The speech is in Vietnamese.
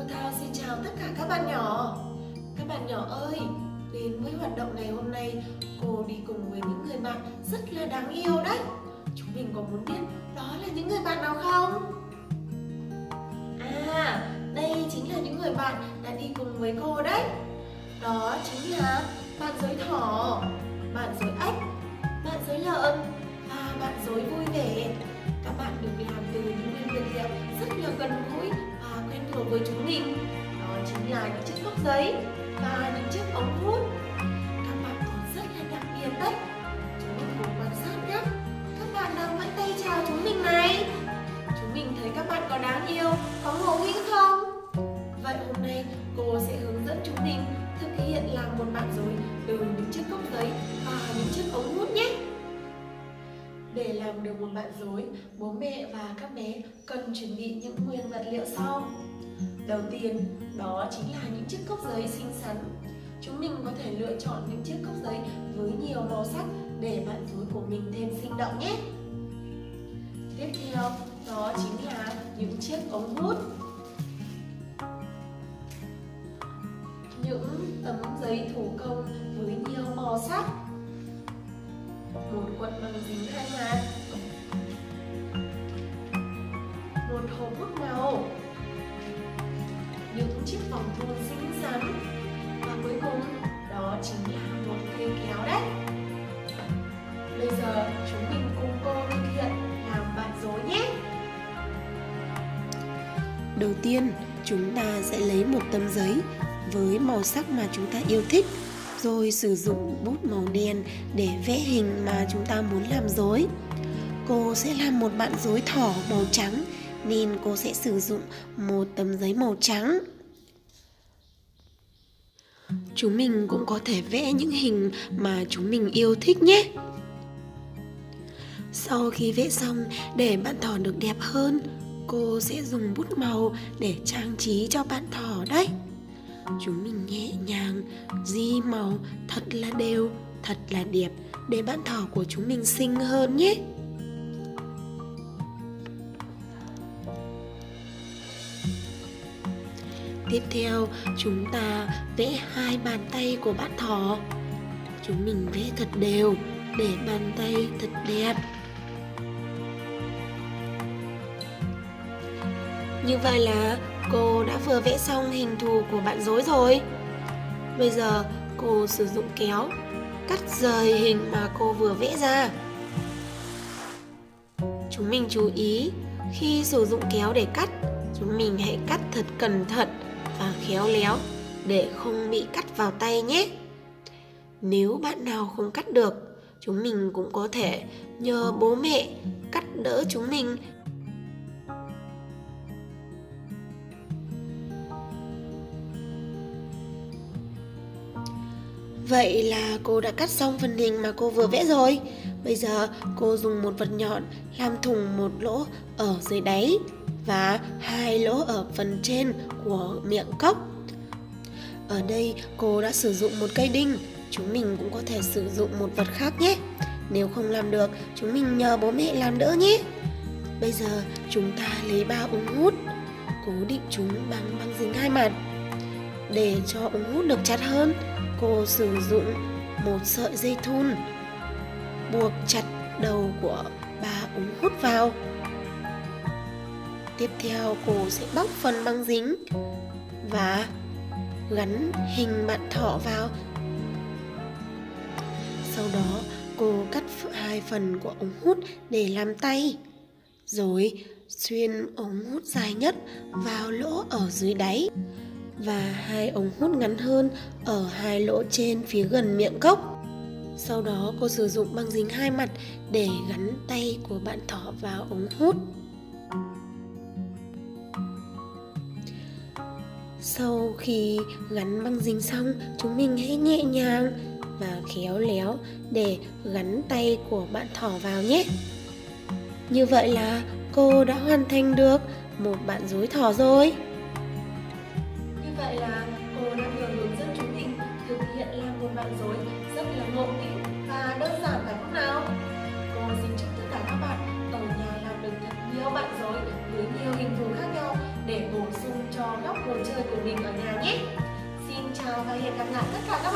Thao xin chào tất cả các bạn nhỏ. Các bạn nhỏ ơi, đến với hoạt động ngày hôm nay, cô đi cùng với những người bạn rất là đáng yêu đấy. Chúng mình có muốn biết đó là những người bạn nào không? À, đây chính là những người bạn đã đi cùng với cô đấy. Đó chính là bạn dối thỏ, bạn dối ếch, bạn dối lợn và bạn dối vui vẻ. Các bạn được làm từ những nguyên vật liệu rất là gần gũi và quen thuộc với chúng mình. Đó chính là những chiếc cốc giấy và những chiếc ống hút. Các bạn còn rất là đặc biệt đấy. Chúng mình cùng quan sát nhé. Các bạn đang vẫy tay chào chúng mình này. Chúng mình thấy các bạn có đáng yêu, có ngầu nghĩnh không? Vậy hôm nay cô sẽ hướng dẫn chúng mình thực hiện làm một bạn dối từ những chiếc cốc giấy và những chiếc ống hút nhé. Để làm được một bạn dối, bố mẹ và các bé cần chuẩn bị những nguyên vật liệu sau. Đầu tiên, đó chính là những chiếc cốc giấy xinh xắn. Chúng mình có thể lựa chọn những chiếc cốc giấy với nhiều màu sắc để bạn dối của mình thêm sinh động nhé. Tiếp theo, đó chính là những chiếc ống hút. Những tấm giấy thủ công với nhiều màu sắc. Một cuộn băng dính 2 mặt, một hộp hút màu, những chiếc vòng thun xinh xắn và cuối cùng đó chính là một cây kéo đấy. Bây giờ chúng mình cùng cô thực hiện làm bạn dối nhé. Đầu tiên, chúng ta sẽ lấy một tấm giấy với màu sắc mà chúng ta yêu thích, rồi sử dụng bút màu đen để vẽ hình mà chúng ta muốn làm dối. Cô sẽ làm một bạn dối thỏ màu trắng nên cô sẽ sử dụng một tấm giấy màu trắng. Chúng mình cũng có thể vẽ những hình mà chúng mình yêu thích nhé. Sau khi vẽ xong, để bạn thỏ được đẹp hơn, cô sẽ dùng bút màu để trang trí cho bạn thỏ đấy. Chúng mình nhẹ nhàng di màu thật là đều, thật là đẹp để bạn thỏ của chúng mình xinh hơn nhé. Tiếp theo, chúng ta vẽ 2 bàn tay của bạn thỏ. Chúng mình vẽ thật đều để bàn tay thật đẹp. Như vậy là cô đã vừa vẽ xong hình thù của bạn dối rồi. Bây giờ cô sử dụng kéo cắt rời hình mà cô vừa vẽ ra. Chúng mình chú ý, khi sử dụng kéo để cắt, chúng mình hãy cắt thật cẩn thận và khéo léo để không bị cắt vào tay nhé. Nếu bạn nào không cắt được, chúng mình cũng có thể nhờ bố mẹ cắt đỡ chúng mình. Vậy là cô đã cắt xong phần hình mà cô vừa vẽ rồi. Bây giờ cô dùng một vật nhọn làm thủng một lỗ ở dưới đáy và 2 lỗ ở phần trên của miệng cốc. Ở đây cô đã sử dụng một cây đinh. Chúng mình cũng có thể sử dụng một vật khác nhé. Nếu không làm được, chúng mình nhờ bố mẹ làm đỡ nhé. Bây giờ chúng ta lấy 3 ống hút, cố định chúng bằng băng dính 2 mặt. Để cho ống hút được chặt hơn, cô sử dụng một sợi dây thun buộc chặt đầu của 3 ống hút vào. Tiếp theo cô sẽ bóc phần băng dính và gắn hình bạn thỏ vào. Sau đó cô cắt 2 phần của ống hút để làm tay, rồi xuyên ống hút dài nhất vào lỗ ở dưới đáy và 2 ống hút ngắn hơn ở 2 lỗ trên phía gần miệng cốc. Sau đó cô sử dụng băng dính 2 mặt để gắn tay của bạn thỏ vào ống hút. Sau khi gắn băng dính xong, chúng mình hãy nhẹ nhàng và khéo léo để gắn tay của bạn thỏ vào nhé. Như vậy là cô đã hoàn thành được một bạn dối thỏ rồi. Như vậy là cô đã vừa hướng dẫn chúng mình thực hiện làm một bạn dối rất là ngộ nghĩnh và đơn giản phải không nào? Cô xin chúc tất cả các bạn ở nhà làm được thật nhiều bạn dối với nhiều hình thù khác nhau để bổ sung cho góc đồ chơi chơi cùng mình ở nhà nhé. Xin chào và hẹn gặp lại tất cả các